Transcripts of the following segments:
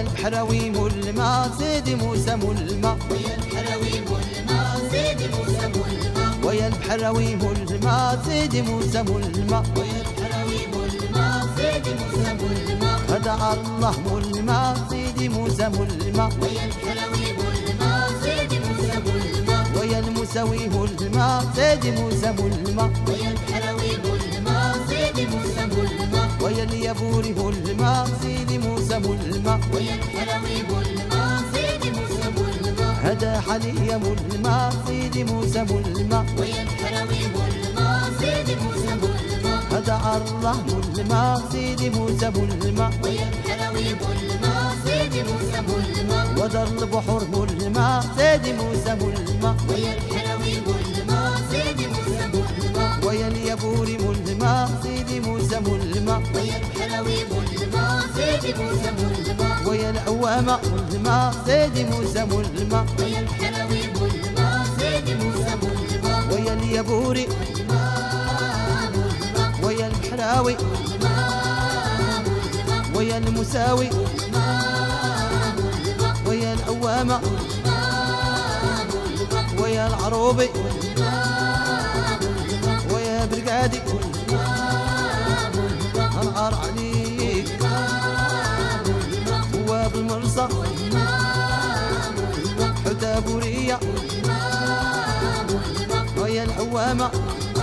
ويا البحراوي ملما سيدي موسى ملما، ويا البحراوي ملما سيدي موسى ملما، ويا البحراوي ملما سيدي موسى ملما، ويا البحراوي ملما سيدي موسى ملما، هدى الله ملما سيدي موسى ملما، ويا البحراوي ملما سيدي موسى ملما، ويا المساوي ملما سيدي موسى ملما، ويا البحراوي ملما سيدي موسى ملما، ويا اليابوري ملما سيدي موسى ملما، ويا البحراوي ملما سيدي موسى ملما، هدى حليا ملما سيدي موسى ملما، ويا البحراوي ملما سيدي موسى ملما، هدى الله ملما سيدي موسى ملما، ويا البحراوي ملما سيدي موسى ملما، ودر البحور ملما سيدي موسى ملما، ويا البحراوي ملما سيدي موسى ملما، ويا اليابوري ملما سيدي موسى ملما، ويا البحراوي ملما سيدي موسى ملما، ويا العوامة ملما سيدي موسى ملما، ويا البحراوي ملما سيدي موسى ملما، ويا اليابوري ملما ويا البحراوي ملما ويا المساوي ملما ويا العوامة ويا العروبي ويا برقادي العار عليك وبالمرصى حتابورية ويا العوامة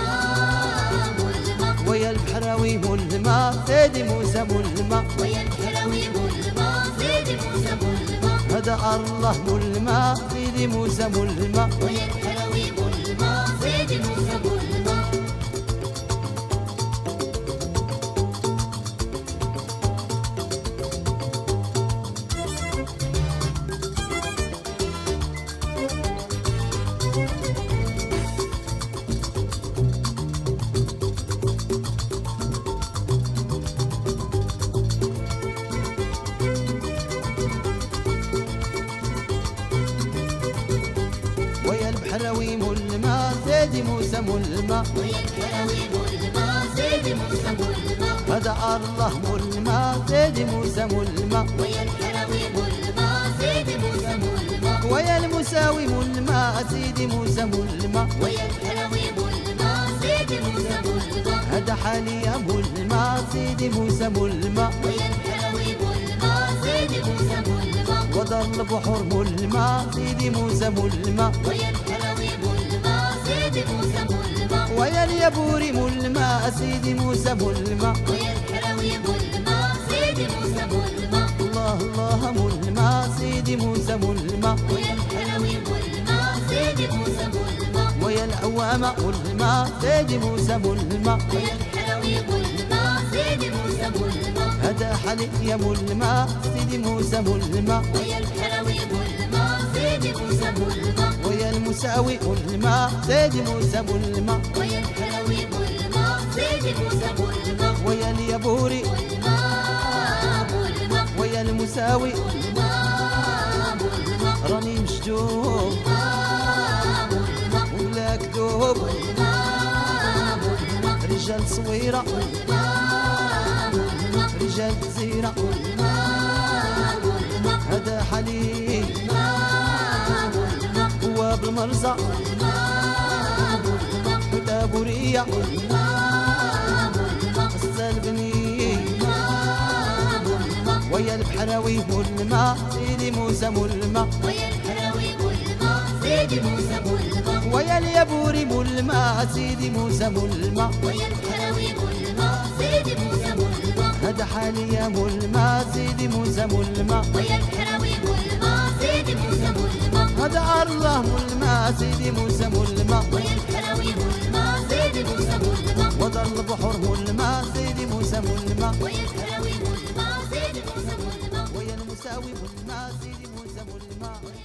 ويا البحراوي ملما سيدي موسى ملما، ويا البحراوي ملما سيدي موسى ملما، هدى الله ملما سيدي موسى ملما، ويا البحراوي ملما سيدي موسى ملما، ويا البحراوي ملما سيدي موسى ملما، ويا البحراوي ملما سيدي موسى ملما، هدى الله ملما سيدي موسى ملما، ويا البحراوي ملما سيدي موسى ملما، ويا المساوي ملما سيدي موسى ملما، ويا البحراوي ملما سيدي موسى ملما، هدى حاليا ملما سيدي موسى ملما، ويا البحراوي ملما سيدي موسى ملما، ودر البحور ملما سيدي موسى ملما، ويا البحراوي ملما سيدي موسى ملما، ويا اليابوري ملما سيدي موسى ملما، ويا البحراوي ملما سيدي موسى ملما، الله الله ملما سيدي موسى ملما، ويا البحراوي ملما سيدي موسى ملما، ويا العوامة ملما سيدي موسى ملما، ويا البحراوي ملما سيدي موسى ملما، هدى حليا ملما سيدي موسى ملما، ويا البحراوي ملما سيدي موسى ملما، ويا المساوي ملما سيدي موسى ملما، ويا البحراوي ملما سيدي موسى ملما، ويا اليابوري ملما ملما ويا المساوي ملما ملما راني مشجوب ملما ولا كذوب، ملما رجال صويرة ملما رجال جزيرة ملما هذا حليب ملما هو بالمرزة حتابورية السلبني ويا البحراوي ملما سيدي موسى ملما، ويا البحراوي ملما سيدي موسى ملما، ويا اليابوري ملما سيدي موسى ملما، ويا البحراوي ملما سيدي موسى ملما، هذا حاليا ملما سيدي موسى ملما، ويا البحراوي ملما سيدي موسى ملما، هذا الله ملما سيدي موسى ملما، ويا البحراوي ملما سيدي موسى ملما، ودر البحور ملما سيدي موسى ملما، ويا البحراوي ملما سيدي موسى ملما، ويا المساوي ملما سيدي موسى ملما.